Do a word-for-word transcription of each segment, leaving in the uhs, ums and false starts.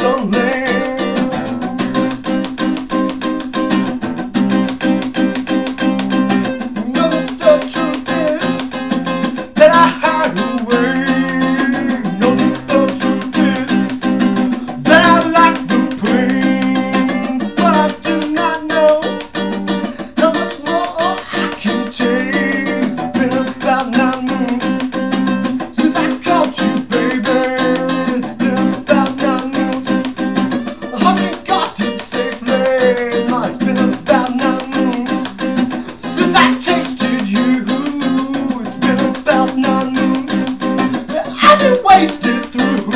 some land. Know that the truth is that I hide away. Know that the truth is that I like the pain, but I do not know how much more I can take. It's been about nine moons since I called you, baby. It's been about nine moons. I hope you got it safely. No, it's been about nine moons since I tasted you. It's been about nine moons that I've been wasted through.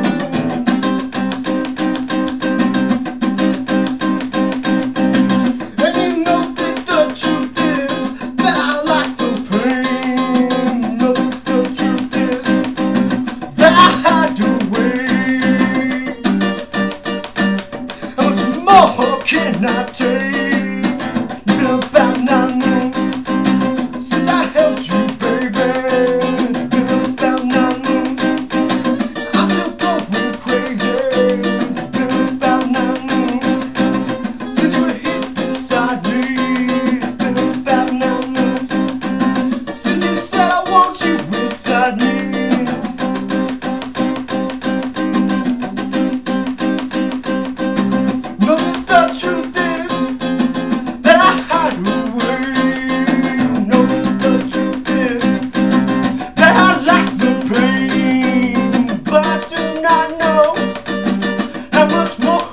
And you know that the truth is that I like the pain. Know that the truth is that I hide away. How much more can I take? It's been about nine moons since I held you, baby. It's been about nine moons. I'm still going crazy. It's been about nine moons since you were here beside me. It's been about nine moons since you said I want you inside me. Know that the truth is that I hide away. Know that the truth is that I like the pain, but I do not know how much more